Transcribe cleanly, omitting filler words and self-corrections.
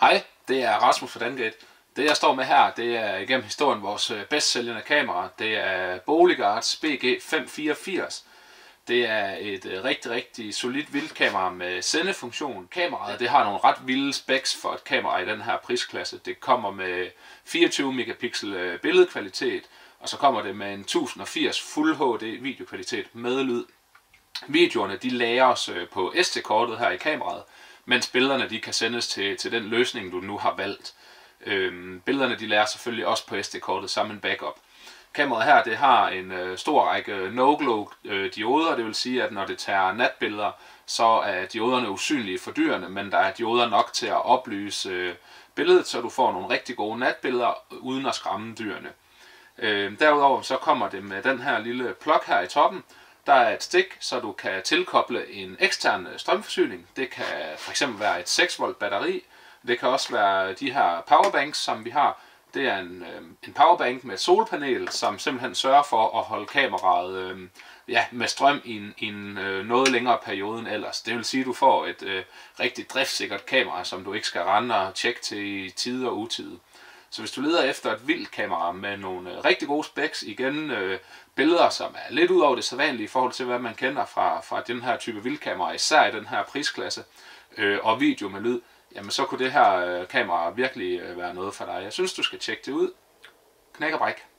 Hej, det er Rasmus fra Dangate. Det jeg står med her, det er igennem historien vores bedst sælgende kamera. Det er Boligguards BG584. Det er et rigtig solidt vildkamera med sendefunktion. Kameraet det har nogle ret vilde specs for et kamera i den her prisklasse. Det kommer med 24 megapixel billedkvalitet, og så kommer det med en 1080 Full HD videokvalitet med lyd. Videoerne de lagres på SD-kortet her i kameraet, mens billederne de kan sendes til den løsning du nu har valgt. Billederne de lagres selvfølgelig også på SD-kortet sammen med backup. Kameraet her det har en stor række no-glow dioder, det vil sige at når det tager natbilleder, så er dioderne usynlige for dyrene, men der er dioder nok til at oplyse billedet, så du får nogle rigtig gode natbilleder uden at skræmme dyrene. Derudover så kommer det med den her lille plug her i toppen. Der er et stik, så du kan tilkoble en ekstern strømforsyning. Det kan fx være et 6 volt batteri. Det kan også være de her powerbanks, som vi har. Det er en powerbank med et solpanel, som simpelthen sørger for at holde kameraet med strøm i en noget længere periode end ellers. Det vil sige, at du får et rigtig driftssikkert kamera, som du ikke skal rende og tjekke til i tide og utide. Så hvis du leder efter et vildt kamera med nogle rigtig gode specs, igen billeder, som er lidt ud over det sædvanlige i forhold til, hvad man kender fra den her type vildkamera, især i den her prisklasse, og video med lyd, jamen så kunne det her kamera virkelig være noget for dig. Jeg synes, du skal tjekke det ud. Knæk og bræk.